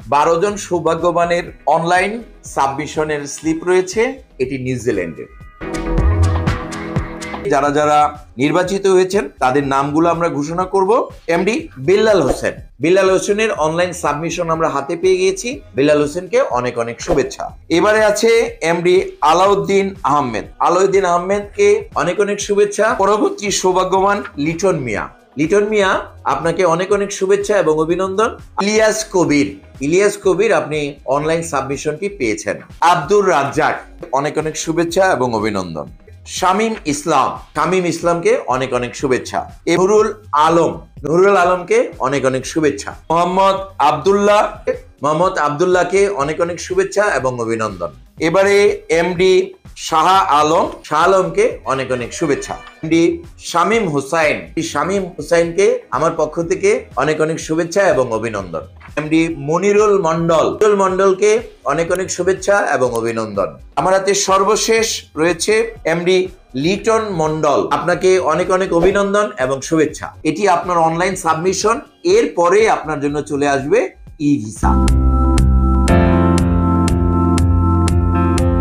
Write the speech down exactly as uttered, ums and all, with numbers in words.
বারো জন সৌভাগ্যবানের online সাবমিশনের slip রয়েছে, এটি নিউজিল্যান্ডের। যারা যারা নির্বাচিত হয়েছেন তাদের নামগুলো আমরা ঘোষণা করব। এমডি বিল্লাল হোসেন, বিল্লাল হোসেনের অনলাইন সাবমিশন আমরা হাতে পেয়ে গিয়েছি। বিল্লাল হোসেনকে অনেক অনেক শুভেচ্ছা। এবারে আছে এমডি আলাউদ্দিন আহমেদ, আলাউদ্দিন আহমেদকে অনেক অনেক শুভেচ্ছা। পরবর্তী সৌভাগ্যবান লিটন মিয়া, লিটন মিয়া আপনাকে অনেক অনেক শুভেচ্ছা এবং অভিনন্দন। ইলিয়াস কবির, ইলিয়াস কবির আপনি অনলাইন সাবমিশনটি পেয়েছেন। আব্দুর রাজ্জাক, অনেক অনেক শুভেচ্ছা এবং অভিনন্দন। শামীম ইসলাম, শামীম ইসলামকে অনেক অনেক শুভেচ্ছা। নুরুল আলম, নুরুল আলমকে অনেক অনেক শুভেচ্ছা। মোহাম্মদ আব্দুল্লাহ, মোহাম্মদ আব্দুল্লাহকে অনেক অনেক শুভেচ্ছা এবং অভিনন্দন। এবারে এমডি শাহ আলম, শাহ আলমকে অনেক অনেক শুভেচ্ছা। এমডি শামীম হুসাইন, শামীম হুসাইনকে আমার পক্ষ থেকে অনেক অনেক শুভেচ্ছা এবং অভিনন্দন। এমডি মনিরুল মন্ডল, মনিরুল মন্ডলকে অনেক অনেক শুভেচ্ছা এবং অভিনন্দন। আমার হাতে সর্বশেষ রয়েছে এমডি লিটন মন্ডল, আপনাকে অনেক অনেক অভিনন্দন এবং শুভেচ্ছা। এটি আপনার অনলাইন সাবমিশন, এর পরে আপনার জন্য চলে আসবে ই ভিসা।